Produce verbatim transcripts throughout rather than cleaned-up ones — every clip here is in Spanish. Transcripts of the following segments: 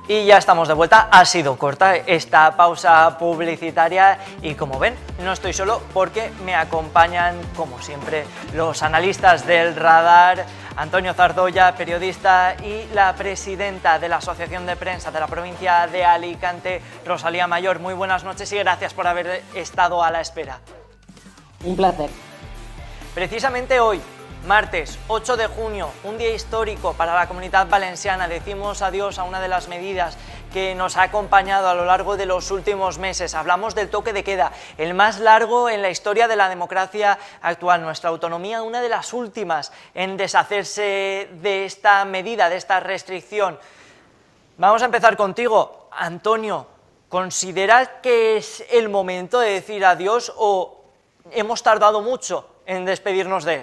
Y ya estamos de vuelta. Ha sido corta esta pausa publicitaria y, como ven, no estoy solo porque me acompañan, como siempre, los analistas del Radar, Antonio Zardoya, periodista, y la presidenta de la Asociación de Prensa de la provincia de Alicante, Rosalía Mayor. Muy buenas noches y gracias por haber estado a la espera. Un placer. Precisamente hoy, martes ocho de junio, un día histórico para la Comunidad Valenciana, decimos adiós a una de las medidas que nos ha acompañado a lo largo de los últimos meses. Hablamos del toque de queda, el más largo en la historia de la democracia actual. Nuestra autonomía, una de las últimas en deshacerse de esta medida, de esta restricción. Vamos a empezar contigo, Antonio. ¿Consideras que es el momento de decir adiós o hemos tardado mucho en despedirnos de él?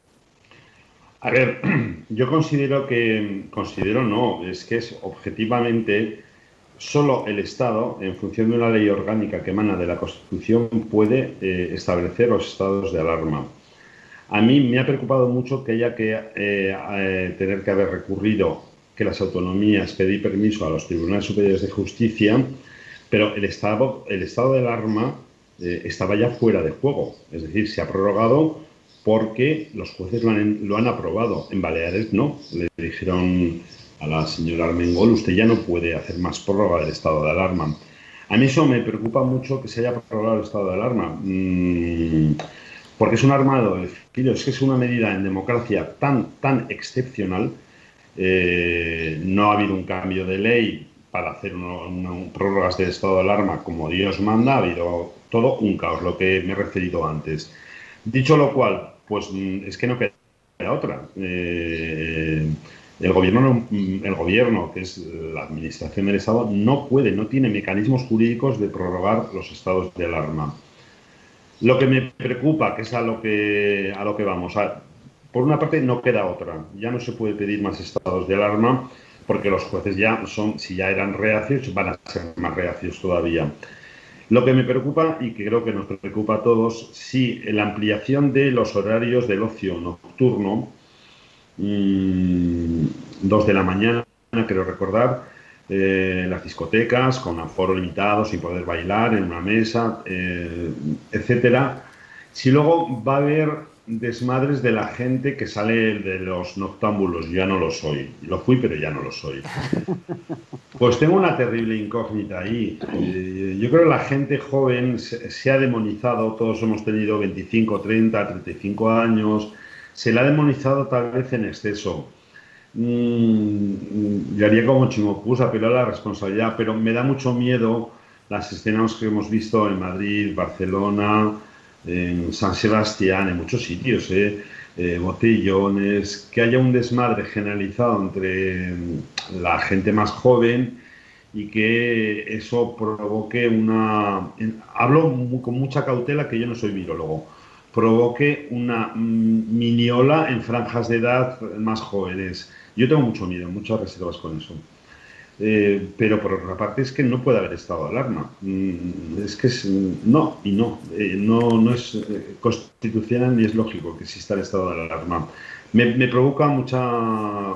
A ver, yo considero que, considero no, es que es objetivamente solo el Estado, en función de una ley orgánica que emana de la Constitución, puede eh, establecer los estados de alarma. A mí me ha preocupado mucho que haya que eh, eh, tener que haber recurrido, que las autonomías pedir permiso a los tribunales superiores de justicia, pero el estado, el estado de alarma eh, estaba ya fuera de juego, es decir, se ha prorrogado porque los jueces lo han, lo han aprobado. En Baleares no. Le dijeron a la señora Armengol, usted ya no puede hacer más prórroga del estado de alarma. A mí eso me preocupa mucho, que se haya prorrogado el estado de alarma, mmm, porque es un arma de doble filo. Es que es una medida en democracia tan, tan excepcional. Eh, no ha habido un cambio de ley para hacer uno, uno, prórrogas del estado de alarma como Dios manda. Ha habido todo un caos, lo que me he referido antes. Dicho lo cual, pues es que no queda otra. Eh, el gobierno, no, el gobierno, que es la administración del Estado, no puede, no tiene mecanismos jurídicos de prorrogar los estados de alarma. Lo que me preocupa, que es a lo que, a lo que vamos, a, por una parte no queda otra. Ya no se puede pedir más estados de alarma porque los jueces ya son, si ya eran reacios, van a ser más reacios todavía. Lo que me preocupa, y que creo que nos preocupa a todos, si la ampliación de los horarios del ocio nocturno, mmm, dos de la mañana, creo recordar, eh, las discotecas con aforo limitado, sin poder bailar en una mesa, eh, etcétera. Si luego va a haber desmadres de la gente que sale de los noctámbulos, ya no lo soy. Lo fui, pero ya no lo soy. Pues tengo una terrible incógnita ahí. Eh, yo creo que la gente joven se, se ha demonizado, todos hemos tenido veinticinco, treinta, treinta y cinco años, se la ha demonizado tal vez en exceso. Mm, yo haría como Chimopús, apelo a la responsabilidad, pero me da mucho miedo las escenas que hemos visto en Madrid, Barcelona, en San Sebastián, en muchos sitios, eh, eh, botellones, que haya un desmadre generalizado entre la gente más joven y que eso provoque una... Hablo con mucha cautela, que yo no soy virólogo, provoque una mini ola en franjas de edad más jóvenes. Yo tengo mucho miedo, muchas reservas con eso. Eh, pero por otra parte es que no puede haber estado de alarma. Mm, es que es no y no. Eh, no, no es eh, constitucional ni es lógico que exista el estado de alarma. Me, me provoca mucha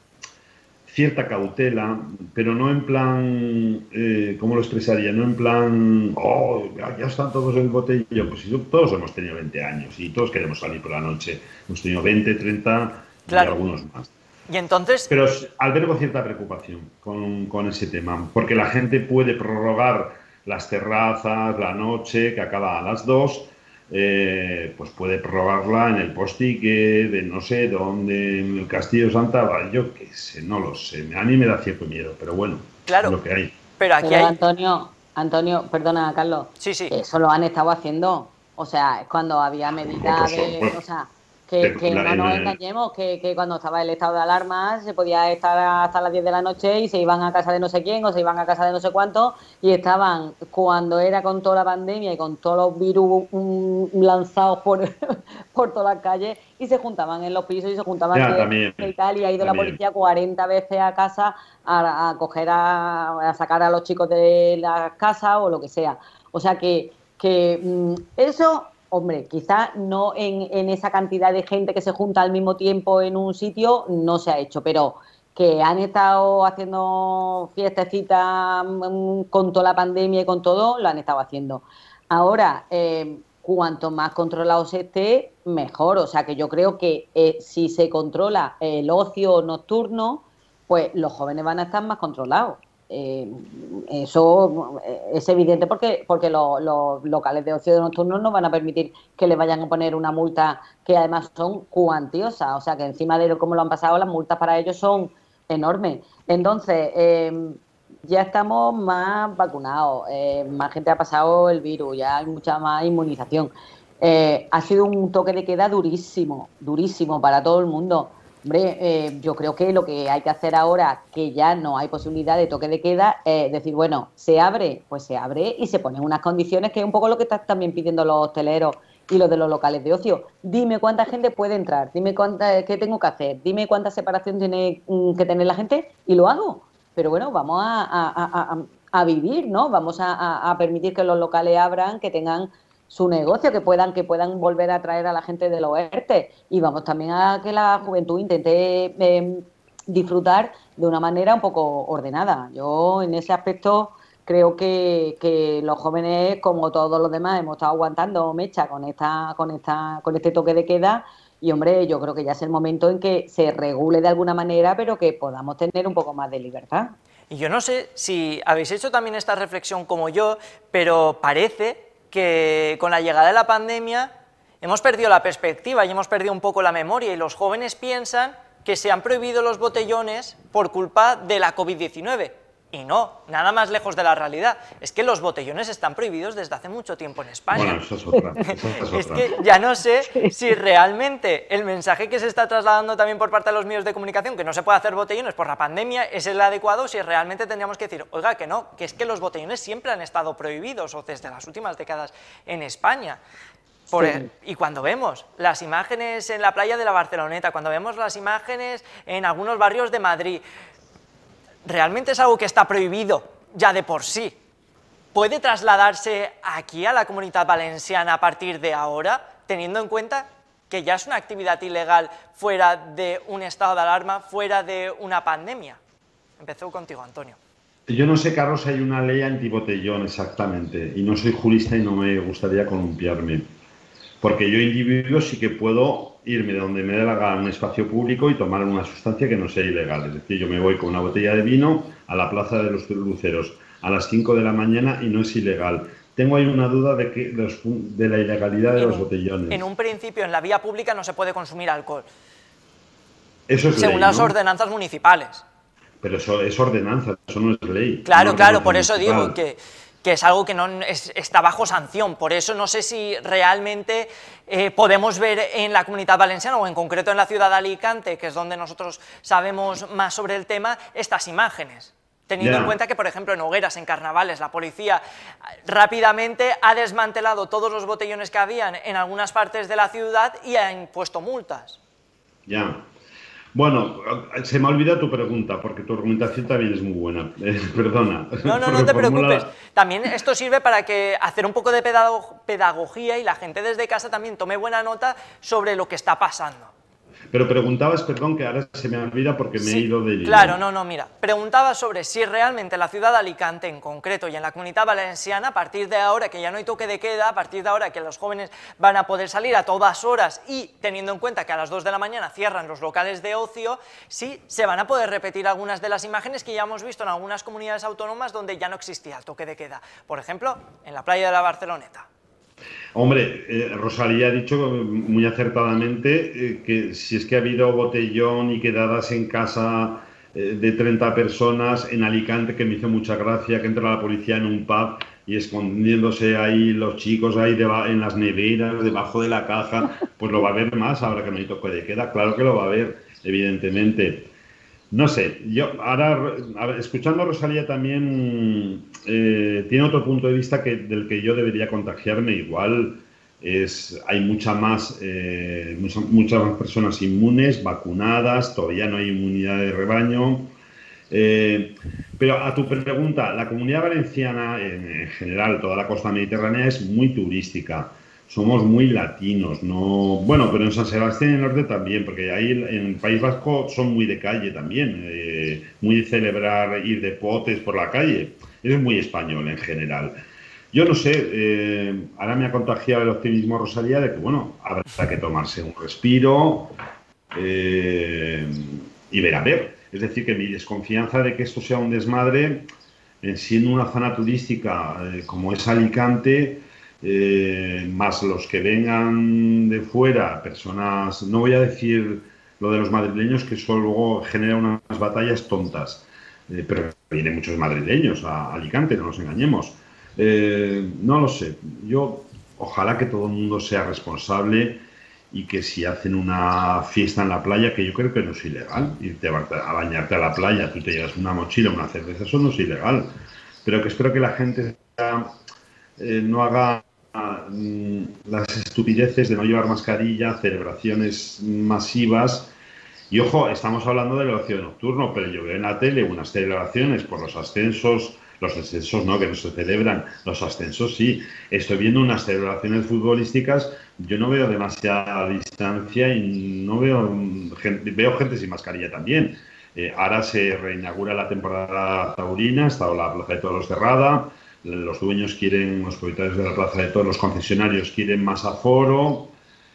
cierta cautela, pero no en plan, eh, ¿cómo lo expresaría? No en plan, oh, ya están todos en el botellón. Pues todos hemos tenido veinte años y todos queremos salir por la noche. Hemos tenido veinte, treinta claro. Y algunos más. Y entonces... Pero albergo cierta preocupación con, con ese tema, porque la gente puede prorrogar las terrazas, la noche, que acaba a las dos, eh, pues puede prorrogarla en el Postique, de no sé dónde, en el Castillo de Santa Bárbara, yo qué sé, no lo sé, a mí me da cierto miedo, pero bueno, claro, es lo que hay. Pero aquí pero hay... Antonio, Antonio, perdona, Carlos, sí, sí. Eso lo han estado haciendo, o sea, es cuando había medidas de... O sea, Que, que no nos engañemos, que, que cuando estaba el estado de alarma se podía estar hasta las diez de la noche y se iban a casa de no sé quién o se iban a casa de no sé cuánto y estaban, cuando era con toda la pandemia y con todos los virus um, lanzados por, por todas las calles, y se juntaban en los pisos y se juntaban ya, también, y tal, y ha ido también. la policía cuarenta veces a casa a, a coger a, a sacar a los chicos de la casa o lo que sea. O sea que, que um, eso... Hombre, quizás no en, en esa cantidad de gente que se junta al mismo tiempo en un sitio, no se ha hecho, pero que han estado haciendo fiestecitas con toda la pandemia y con todo, lo han estado haciendo. Ahora, eh, cuanto más controlado se esté, mejor. O sea que yo creo que eh, si se controla el ocio nocturno, pues los jóvenes van a estar más controlados. Eh, eso es evidente porque, porque los, los locales de ocio nocturno no van a permitir que le vayan a poner una multa que además son cuantiosas. O sea que encima de cómo lo han pasado, las multas para ellos son enormes. Entonces, eh, ya estamos más vacunados, eh, más gente ha pasado el virus, ya hay mucha más inmunización. Eh, ha sido un toque de queda durísimo, durísimo para todo el mundo. Hombre, eh, yo creo que lo que hay que hacer ahora, que ya no hay posibilidad de toque de queda, es decir, bueno, se abre, pues se abre y se ponen unas condiciones, que es un poco lo que están también pidiendo los hosteleros y los de los locales de ocio. Dime cuánta gente puede entrar, dime cuánta, qué tengo que hacer, dime cuánta separación tiene que tener la gente y lo hago. Pero bueno, vamos a, a, a, a vivir, ¿no? Vamos a, a permitir que los locales abran, que tengan su negocio, que puedan que puedan volver a traer a la gente de los ERTE, y vamos también a que la juventud intente eh, disfrutar de una manera un poco ordenada. Yo en ese aspecto creo que, que los jóvenes, como todos los demás, hemos estado aguantando mecha con esta con esta con este toque de queda, y hombre, yo creo que ya es el momento en que se regule de alguna manera, pero que podamos tener un poco más de libertad. Y yo no sé si habéis hecho también esta reflexión como yo, pero parece que con la llegada de la pandemia hemos perdido la perspectiva y hemos perdido un poco la memoria, y los jóvenes piensan que se han prohibido los botellones por culpa de la COVID diecinueve. Y no, nada más lejos de la realidad. Es que los botellones están prohibidos desde hace mucho tiempo en España. Bueno, eso es otra. Eso es, es otra. que ya no sé si realmente el mensaje que se está trasladando también por parte de los medios de comunicación, que no se puede hacer botellones por la pandemia, es el adecuado, si realmente tendríamos que decir, oiga, que no, que es que los botellones siempre han estado prohibidos, o desde las últimas décadas en España. Por Sí. el, y cuando vemos las imágenes en la playa de la Barceloneta, cuando vemos las imágenes en algunos barrios de Madrid, realmente es algo que está prohibido ya de por sí. ¿Puede trasladarse aquí a la Comunidad Valenciana a partir de ahora, teniendo en cuenta que ya es una actividad ilegal fuera de un estado de alarma, fuera de una pandemia? Empezó contigo, Antonio. Yo no sé, Carlos, si hay una ley antibotellón exactamente, y no soy jurista y no me gustaría columpiarme, porque yo, individuo, sí que puedo irme de donde me dé la gana a un espacio público y tomar una sustancia que no sea ilegal. Es decir, yo me voy con una botella de vino a la Plaza de los Luceros a las cinco de la mañana y no es ilegal. Tengo ahí una duda de, que los, de la ilegalidad de en los un, botellones. En un principio, en la vía pública no se puede consumir alcohol. Eso es según ley, las ¿no? ordenanzas municipales. Pero eso es ordenanza, eso no es ley. Claro, no claro, es por eso municipal. digo que, que es algo que no es, está bajo sanción. Por eso no sé si realmente eh, podemos ver en la Comunidad Valenciana, o en concreto en la ciudad de Alicante, que es donde nosotros sabemos más sobre el tema, estas imágenes. Teniendo Ya. en cuenta que, por ejemplo, en hogueras, en carnavales, la policía rápidamente ha desmantelado todos los botellones que habían en algunas partes de la ciudad y ha impuesto multas. Ya. Bueno, se me ha olvidado tu pregunta, porque tu argumentación también es muy buena. Eh, perdona. No, no, no te preocupes. También esto sirve para que hacer un poco de pedago- pedagogía y la gente desde casa también tome buena nota sobre lo que está pasando. Pero preguntabas, perdón, que ahora se me olvida porque me Sí, he ido de hilo. claro, no, no, mira, preguntaba sobre si realmente la ciudad de Alicante en concreto y en la Comunidad Valenciana, a partir de ahora que ya no hay toque de queda, a partir de ahora que los jóvenes van a poder salir a todas horas y teniendo en cuenta que a las dos de la mañana cierran los locales de ocio, sí se van a poder repetir algunas de las imágenes que ya hemos visto en algunas comunidades autónomas donde ya no existía el toque de queda. Por ejemplo, en la playa de la Barceloneta. Hombre, eh, Rosalía ha dicho muy acertadamente eh, que si es que ha habido botellón y quedadas en casa eh, de treinta personas en Alicante, que me hizo mucha gracia, que entra la policía en un pub y escondiéndose ahí los chicos ahí deba- en las neveras, debajo de la caja, pues lo va a ver más ahora que no hay toque de queda. Claro que lo va a ver, evidentemente. No sé, yo ahora, a ver, escuchando a Rosalía también eh, tiene otro punto de vista que, del que yo debería contagiarme. Igual es, hay mucha más, eh, mucha- muchas más personas inmunes, vacunadas, todavía no hay inmunidad de rebaño. Eh, pero a tu pregunta, la Comunidad Valenciana, en, en general, toda la costa mediterránea es muy turística. somos muy latinos, no, bueno, pero en San Sebastián y el norte también, porque ahí en el País Vasco son muy de calle también, eh, muy de celebrar, ir de potes por la calle, eso es muy español en general. Yo no sé, eh, ahora me ha contagiado el optimismo Rosalía de que, bueno, habrá que tomarse un respiro eh, y ver a ver. Es decir, que mi desconfianza de que esto sea un desmadre, eh, siendo una zona turística eh, como es Alicante, eh, más los que vengan de fuera, personas, no voy a decir lo de los madrileños, que eso luego genera unas batallas tontas, eh, pero vienen muchos madrileños a Alicante, no nos engañemos. Eh, no lo sé, yo ojalá que todo el mundo sea responsable y que si hacen una fiesta en la playa, que yo creo que no es ilegal, irte a bañarte a la playa, tú te llevas una mochila, una cerveza, eso no es ilegal, pero que espero que la gente eh, no haga mm, las estupideces de no llevar mascarilla, celebraciones masivas. Y ojo, estamos hablando del ocio nocturno, pero yo veo en la tele unas celebraciones por los ascensos. Los ascensos no, que no se celebran, los ascensos sí. Estoy viendo unas celebraciones futbolísticas, yo no veo demasiada distancia y no veo gente, veo gente sin mascarilla también. Eh, ahora se reinaugura la temporada taurina, está la Plaza de Toros cerrada, los dueños quieren, los propietarios de la Plaza de Toros, los concesionarios quieren más aforo,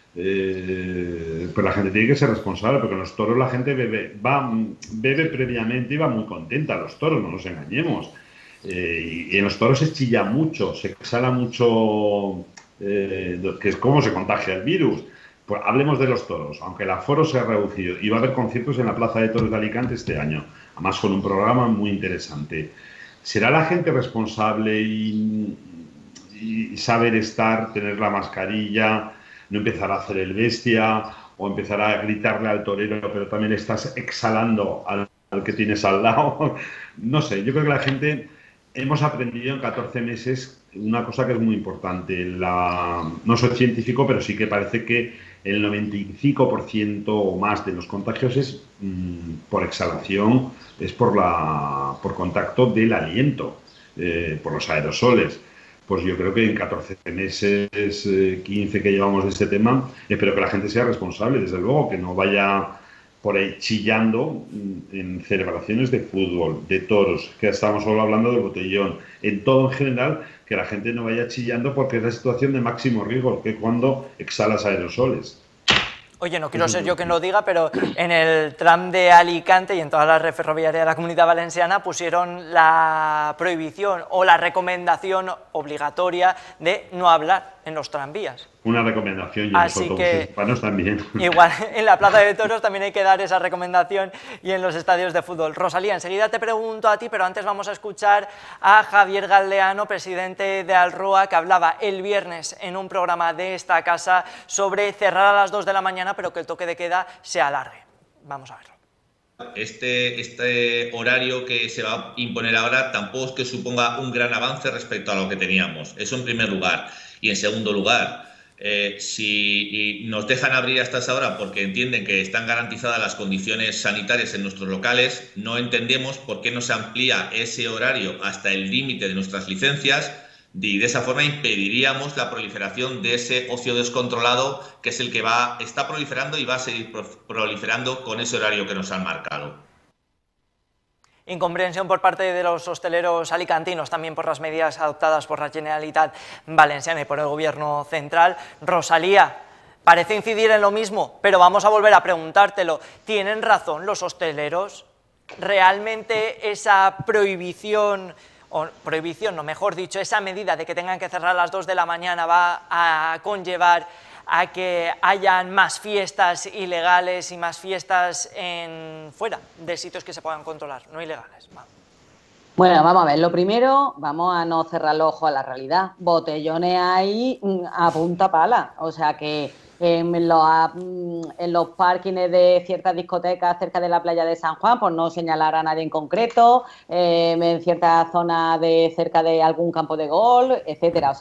eh, pero la gente tiene que ser responsable, porque en los toros la gente bebe, va, bebe previamente y va muy contenta a los toros, no nos engañemos. Eh, y en los toros se chilla mucho, se exhala mucho, eh, que es cómo se contagia el virus. Pues hablemos de los toros, aunque el aforo se ha reducido y va a haber conciertos en la Plaza de Toros de Alicante este año, además con un programa muy interesante. ¿Será la gente responsable y, y saber estar, tener la mascarilla, no empezar a hacer el bestia o empezar a gritarle al torero, pero también estás exhalando al, al que tienes al lado? No sé, yo creo que la gente... Hemos aprendido en catorce meses una cosa que es muy importante. La, no soy científico, pero sí que parece que el noventa y cinco por ciento o más de los contagios es mmm, por exhalación, es por, la, por contacto del aliento, eh, por los aerosoles. Pues yo creo que en catorce meses, eh, quince que llevamos de este tema, espero que la gente sea responsable, desde luego, que no vaya por ahí chillando en celebraciones de fútbol, de toros, que estamos solo hablando del botellón, en todo en general, que la gente no vaya chillando porque es la situación de máximo riesgo, que cuando exhalas aerosoles. Oye, no quiero ser yo quien lo diga, pero en el tram de Alicante y en todas las redes ferroviarias de la Comunidad Valenciana pusieron la prohibición o la recomendación obligatoria de no hablar en los tranvías. Una recomendación, y en Así los autobuses hispanos también. Igual, en la Plaza de Toros también hay que dar esa recomendación y en los estadios de fútbol. Rosalía, enseguida te pregunto a ti, pero antes vamos a escuchar a Javier Galdeano, presidente de Alroa, que hablaba el viernes en un programa de esta casa sobre cerrar a las dos de la mañana, pero que el toque de queda se alargue. Vamos a verlo. Este, este horario que se va a imponer ahora tampoco es que suponga un gran avance respecto a lo que teníamos. Eso en primer lugar. Y en segundo lugar, eh, si nos dejan abrir hasta esa hora porque entienden que están garantizadas las condiciones sanitarias en nuestros locales, no entendemos por qué no se amplía ese horario hasta el límite de nuestras licencias, y de esa forma impediríamos la proliferación de ese ocio descontrolado que es el que va, está proliferando y va a seguir proliferando con ese horario que nos han marcado. Incomprensión por parte de los hosteleros alicantinos, también por las medidas adoptadas por la Generalitat Valenciana y por el Gobierno central. Rosalía, parece incidir en lo mismo, pero vamos a volver a preguntártelo. ¿Tienen razón los hosteleros? ¿Realmente esa prohibición, o prohibición, no, mejor dicho, esa medida de que tengan que cerrar a las dos de la mañana va a conllevar a que hayan más fiestas ilegales y más fiestas en, fuera de sitios que se puedan controlar, no ilegales? Va. Bueno, vamos a ver, lo primero, vamos a no cerrar los ojos a la realidad. Botellones hay a punta pala, o sea que en los, en los parkings de ciertas discotecas cerca de la playa de San Juan, por no señalar a nadie en concreto, eh, en ciertas zonas de cerca de algún campo de golf, etcétera. O sea,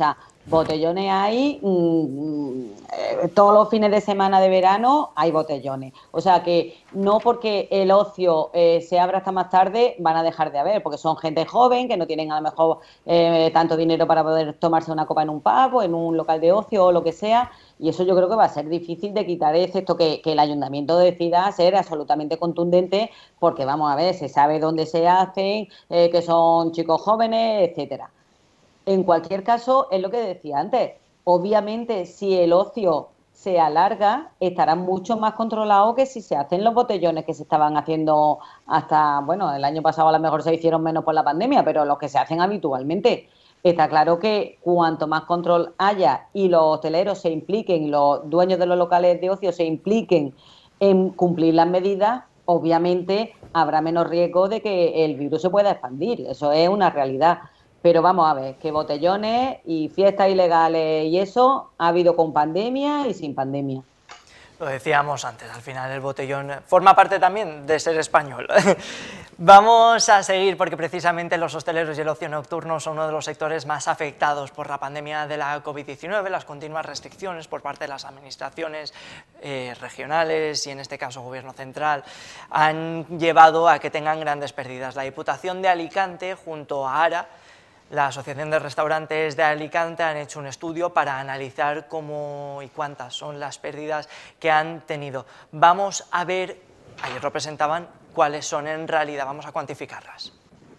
Botellones hay, mmm, eh, todos los fines de semana de verano hay botellones. O sea que no porque el ocio eh, se abra hasta más tarde van a dejar de haber, porque son gente joven que no tienen a lo mejor eh, tanto dinero para poder tomarse una copa en un pub o en un local de ocio o lo que sea. Y eso yo creo que va a ser difícil de quitar, excepto que, que el ayuntamiento decida ser absolutamente contundente, porque vamos a ver, se sabe dónde se hacen, eh, que son chicos jóvenes, etcétera. En cualquier caso, es lo que decía antes, obviamente si el ocio se alarga, estará mucho más controlado que si se hacen los botellones que se estaban haciendo hasta, bueno, el año pasado a lo mejor se hicieron menos por la pandemia, pero los que se hacen habitualmente. Está claro que cuanto más control haya y los hosteleros se impliquen, los dueños de los locales de ocio se impliquen en cumplir las medidas, obviamente habrá menos riesgo de que el virus se pueda expandir, eso es una realidad. Pero vamos a ver, que botellones y fiestas ilegales y eso ha habido con pandemia y sin pandemia. Lo decíamos antes, al final el botellón forma parte también de ser español. Vamos a seguir porque precisamente los hosteleros y el ocio nocturno son uno de los sectores más afectados por la pandemia de la COVID diecinueve. Las continuas restricciones por parte de las administraciones eh, regionales y en este caso Gobierno central han llevado a que tengan grandes pérdidas. La Diputación de Alicante junto a ARA, la Asociación de Restaurantes de Alicante, han hecho un estudio para analizar cómo y cuántas son las pérdidas que han tenido. Vamos a ver, ayer lo presentaban, cuáles son en realidad, vamos a cuantificarlas.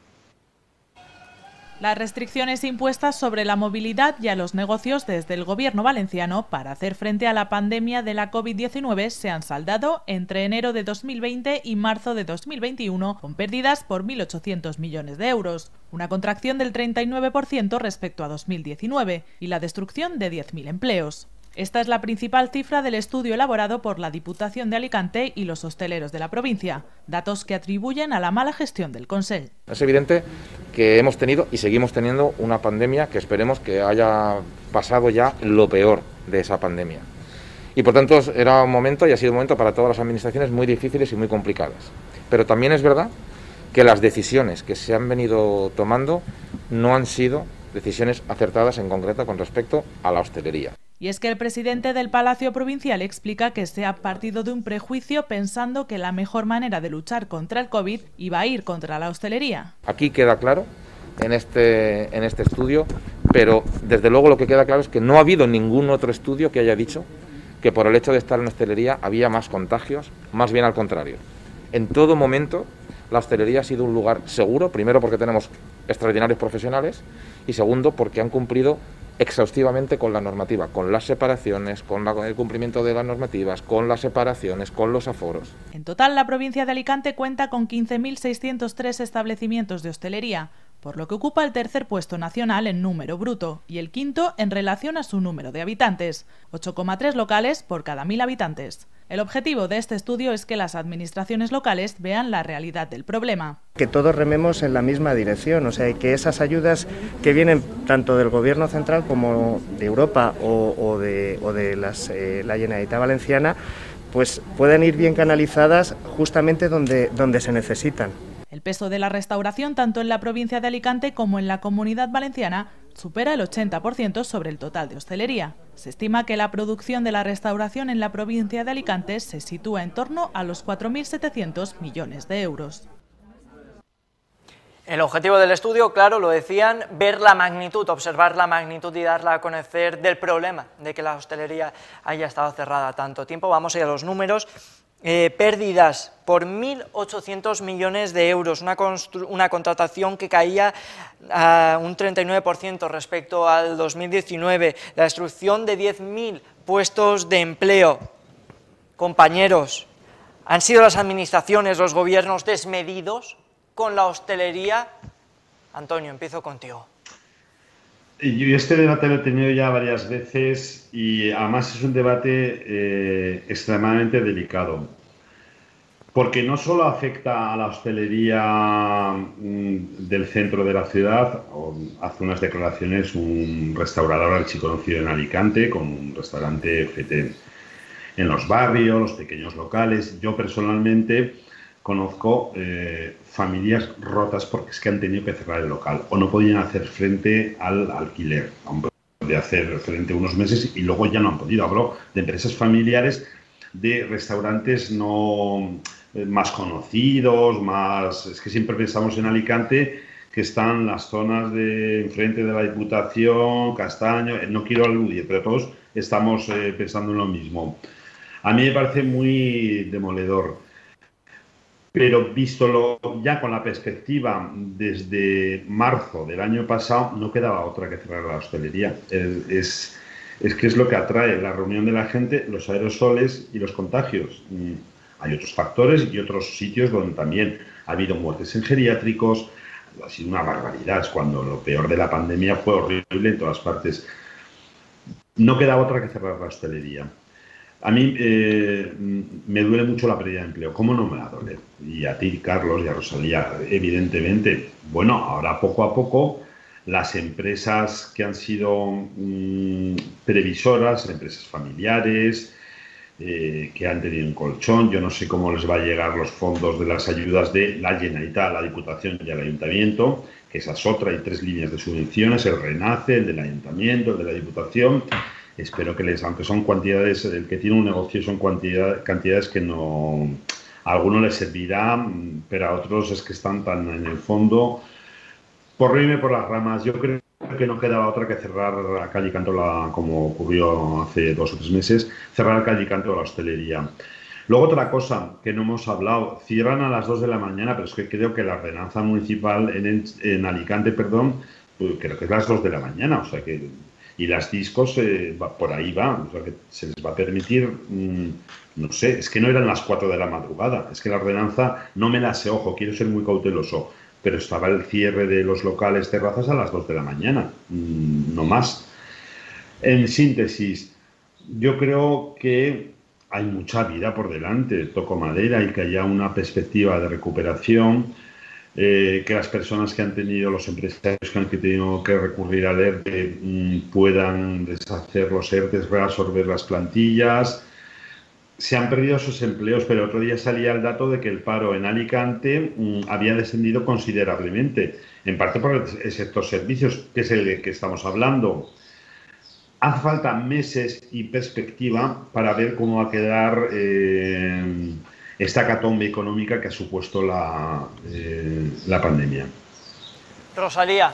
Las restricciones impuestas sobre la movilidad y a los negocios desde el Gobierno valenciano para hacer frente a la pandemia de la COVID diecinueve se han saldado entre enero de dos mil veinte y marzo de dos mil veintiuno con pérdidas por mil ochocientos millones de euros, una contracción del treinta y nueve por ciento respecto a dos mil diecinueve y la destrucción de diez mil empleos. Esta es la principal cifra del estudio elaborado por la Diputación de Alicante y los hosteleros de la provincia, datos que atribuyen a la mala gestión del Consell. Es evidente que hemos tenido y seguimos teniendo una pandemia que esperemos que haya pasado ya lo peor de esa pandemia. Y por tanto era un momento y ha sido un momento para todas las administraciones muy difíciles y muy complicadas. Pero también es verdad que las decisiones que se han venido tomando no han sido decisiones acertadas en concreto con respecto a la hostelería. Y es que el presidente del Palacio Provincial explica que se ha partido de un prejuicio pensando que la mejor manera de luchar contra el COVID iba a ir contra la hostelería. Aquí queda claro en este, en este estudio, pero desde luego lo que queda claro es que no ha habido ningún otro estudio que haya dicho que por el hecho de estar en hostelería había más contagios, más bien al contrario. En todo momento la hostelería ha sido un lugar seguro, primero porque tenemos extraordinarios profesionales y segundo porque han cumplido exhaustivamente con la normativa, con las separaciones, con, la, con el cumplimiento de las normativas, con las separaciones, con los aforos. En total, la provincia de Alicante cuenta con quince mil seiscientos tres establecimientos de hostelería, por lo que ocupa el tercer puesto nacional en número bruto y el quinto en relación a su número de habitantes, ocho coma tres locales por cada mil habitantes. El objetivo de este estudio es que las administraciones locales vean la realidad del problema. Que todos rememos en la misma dirección, o sea, y que esas ayudas que vienen tanto del Gobierno central como de Europa o, o de, o de las, eh, la Generalitat Valenciana, pues puedan ir bien canalizadas justamente donde, donde se necesitan. El peso de la restauración, tanto en la provincia de Alicante como en la Comunidad Valenciana, supera el ochenta por ciento sobre el total de hostelería. Se estima que la producción de la restauración en la provincia de Alicante se sitúa en torno a los cuatro mil setecientos millones de euros. El objetivo del estudio, claro, lo decían, ver la magnitud, observar la magnitud y darla a conocer del problema de que la hostelería haya estado cerrada tanto tiempo. Vamos a ir a los números. Eh, pérdidas por mil ochocientos millones de euros, una, una contratación que caía a un treinta y nueve por ciento respecto al dos mil diecinueve, la destrucción de diez mil puestos de empleo. Compañeros, ¿han sido las administraciones, los gobiernos desmedidos con la hostelería? Antonio, empiezo contigo. Yo este debate lo he tenido ya varias veces y además es un debate eh, extremadamente delicado, porque no solo afecta a la hostelería mm, del centro de la ciudad. Hace unas declaraciones un restaurador archiconocido en Alicante con un restaurante fete en los barrios, los pequeños locales. Yo personalmente conozco eh, familias rotas porque es que han tenido que cerrar el local o no podían hacer frente al alquiler, a un de hacer frente a unos meses y luego ya no han podido. Hablo de empresas familiares, de restaurantes no más conocidos, más... Es que siempre pensamos en Alicante, que están las zonas de enfrente de la Diputación, Castaño, no quiero aludir, pero todos estamos eh, pensando en lo mismo. A mí me parece muy demoledor, pero visto ya con la perspectiva desde marzo del año pasado, no quedaba otra que cerrar la hostelería. Es, es, es que es lo que atrae la reunión de la gente, los aerosoles y los contagios. Hay otros factores y otros sitios donde también ha habido muertes en geriátricos. Ha sido una barbaridad, es cuando lo peor de la pandemia fue horrible en todas partes. No queda otra que cerrar la hostelería. A mí eh, me duele mucho la pérdida de empleo. ¿Cómo no me va a doler? Y a ti, Carlos, y a Rosalía, evidentemente. Bueno, ahora poco a poco las empresas que han sido mmm, previsoras, empresas familiares, Eh, que han tenido un colchón, yo no sé cómo les va a llegar los fondos de las ayudas de la Generalitat, la Diputación y el Ayuntamiento, que esa es otra, hay tres líneas de subvenciones, el RENACE, el del Ayuntamiento, el de la Diputación. Espero que les, aunque son cantidades, el que tiene un negocio son cantidad, cantidades que no, a algunos les servirá, pero a otros es que están tan en el fondo, por reírme por las ramas. Yo creo que no quedaba otra que cerrar a calle y canto, la, como ocurrió hace dos o tres meses, cerrar a calle y canto la hostelería. Luego otra cosa que no hemos hablado, cierran a las dos de la mañana, pero es que creo que la ordenanza municipal en, en Alicante, perdón, pues creo que es las dos de la mañana, o sea que, y las discos eh, va, por ahí va, o sea que se les va a permitir, mmm, no sé, es que no eran las cuatro de la madrugada, es que la ordenanza no me la sé, ojo, quiero ser muy cauteloso, pero estaba el cierre de los locales, terrazas a las dos de la mañana, mmm, no más. En síntesis, yo creo que hay mucha vida por delante, toco madera, y que haya una perspectiva de recuperación, eh, que las personas que han tenido, los empresarios que han tenido que recurrir al ERTE mmm, puedan deshacer los ERTEs, reabsorber las plantillas. Se han perdido sus empleos, pero otro día salía el dato de que el paro en Alicante mmm, había descendido considerablemente, en parte por el sector servicios, que es el de que estamos hablando. Hace falta meses y perspectiva para ver cómo va a quedar eh, esta catombe económica que ha supuesto la, eh, la pandemia. Rosalía.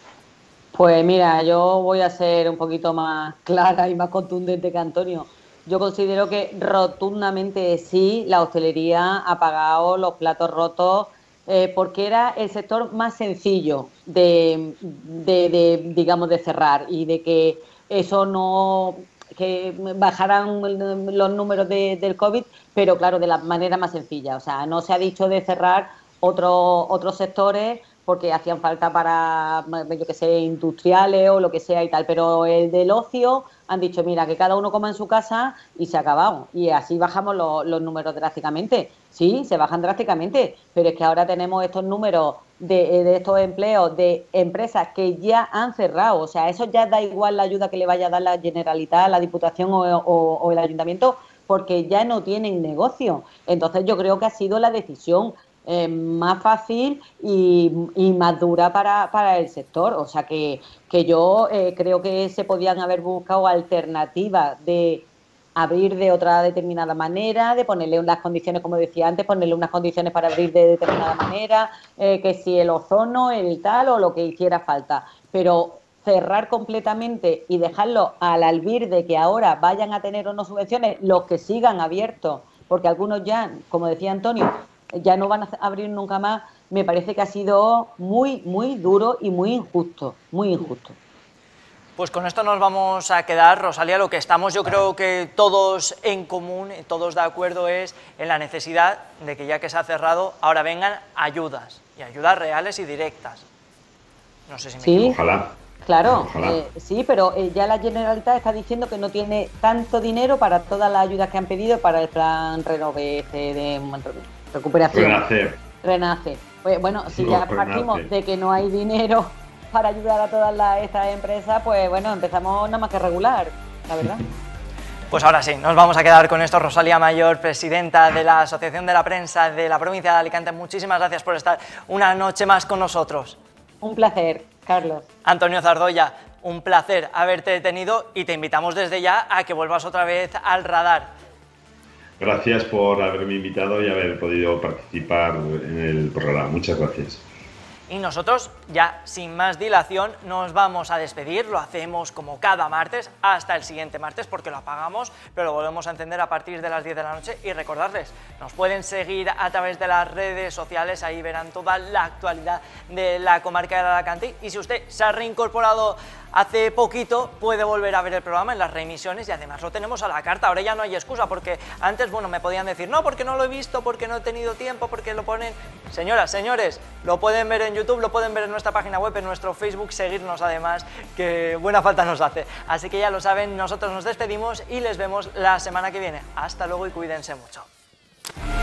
Pues mira, yo voy a ser un poquito más clara y más contundente que Antonio. Yo considero que rotundamente sí, la hostelería ha pagado los platos rotos eh, porque era el sector más sencillo de, de, de, digamos, de cerrar y de que eso no, que bajaran los números de, del COVID, pero claro, de la manera más sencilla. O sea, no se ha dicho de cerrar otros otros sectores porque hacían falta para, yo que sé, industriales o lo que sea y tal, pero el del ocio han dicho, mira, que cada uno coma en su casa y se ha acabado. Y así bajamos lo, los números drásticamente. Sí, se bajan drásticamente, pero es que ahora tenemos estos números de, de estos empleos de empresas que ya han cerrado. O sea, eso ya da igual la ayuda que le vaya a dar la Generalitat, la Diputación o, o, o el Ayuntamiento, porque ya no tienen negocio. Entonces yo creo que ha sido la decisión Eh, más fácil y, y más dura para, para el sector. O sea que, que yo eh, creo que se podían haber buscado alternativas de abrir de otra determinada manera, de ponerle unas condiciones, como decía antes, ponerle unas condiciones para abrir de determinada manera, eh, que si el ozono, el tal o lo que hiciera falta. Pero cerrar completamente y dejarlo al albir de que ahora vayan a tener o no subvenciones los que sigan abiertos, porque algunos ya, como decía Antonio, ya no van a abrir nunca más, me parece que ha sido muy, muy duro y muy injusto, muy injusto. Pues con esto nos vamos a quedar, Rosalía. Lo que estamos, yo creo que todos en común, todos de acuerdo, es en la necesidad de que ya que se ha cerrado, ahora vengan ayudas, y ayudas reales y directas. No sé si me sí, equivoco. Ojalá. Claro, Ojalá. Eh, sí, pero eh, ya la Generalitat está diciendo que no tiene tanto dinero para todas las ayudas que han pedido para el plan Renove de, de recuperación. Renacer. Renace. Pues bueno, si No, ya Renace. partimos de que no hay dinero para ayudar a todas las, estas empresas, pues bueno, empezamos nada más que regular, la verdad. Pues ahora sí, nos vamos a quedar con esto. Rosalía Mayor, presidenta de la Asociación de la Prensa de la provincia de Alicante, muchísimas gracias por estar una noche más con nosotros. Un placer, Carlos. Antonio Zardoya, un placer haberte tenido y te invitamos desde ya a que vuelvas otra vez al radar. Gracias por haberme invitado y haber podido participar en el programa. Muchas gracias. Y nosotros, ya sin más dilación, nos vamos a despedir. Lo hacemos como cada martes, hasta el siguiente martes, porque lo apagamos, pero lo volvemos a encender a partir de las diez de la noche. Y recordarles, nos pueden seguir a través de las redes sociales, ahí verán toda la actualidad de la comarca de Alacante. Y si usted se ha reincorporado hace poquito, puede volver a ver el programa en las reemisiones, y además lo tenemos a la carta. Ahora ya no hay excusa, porque antes, bueno, me podían decir, no, porque no lo he visto, porque no he tenido tiempo, porque lo ponen... Señoras, señores, lo pueden ver en YouTube, lo pueden ver en nuestra página web, en nuestro Facebook, seguirnos además, que buena falta nos hace. Así que ya lo saben, nosotros nos despedimos y les vemos la semana que viene. Hasta luego y cuídense mucho.